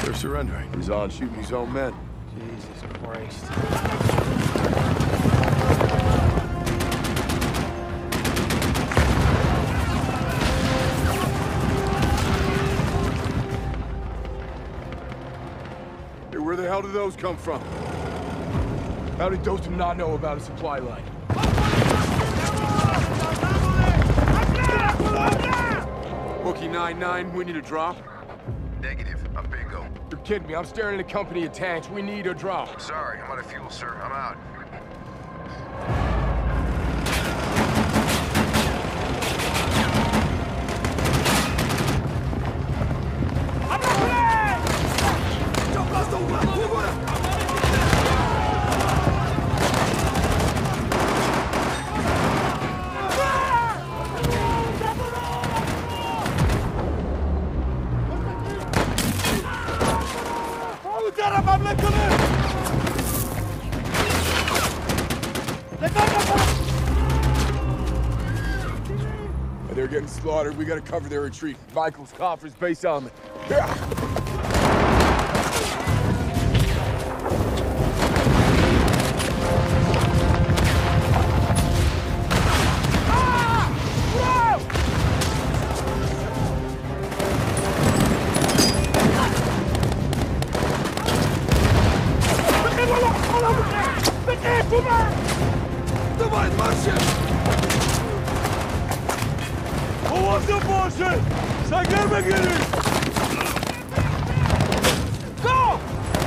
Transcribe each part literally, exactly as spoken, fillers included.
They're surrendering. He's on shooting his own men. Jesus Christ. Hey, where the hell did those come from? How did those not know about a supply line? Bookie nine nine, we need a drop. Negative. I'm bingo. You're kidding me. I'm staring at a company of tanks. We need a drop. Sorry, I'm out of fuel, sir. I'm out. They're getting slaughtered. We gotta cover their retreat. Michael's coffers based on the... Yeah. Давай, марши! Kovası boşu! Sen gelme geri! Go!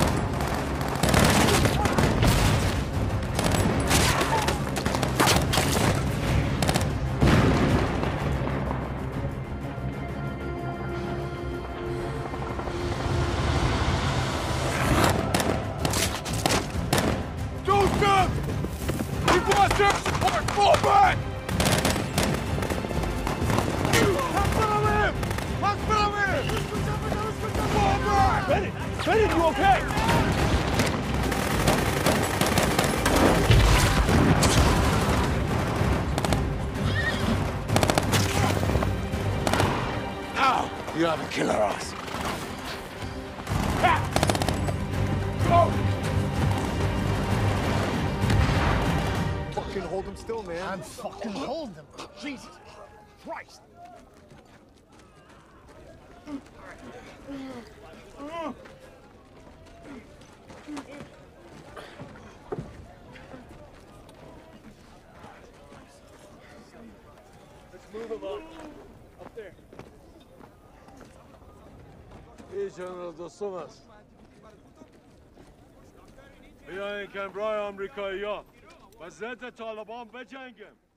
Joseph! We want their support! Fall back! Bennett! Bennett, you okay? Ow! You have a killer ass. Go! Fucking hold him still, man. I'm fucking holding him. Jesus Christ. Let's move him up. Up there. İyi canınız dostumuz. بیاین کنبرای آمریکایی ها و ضد طالبان بجنگیم.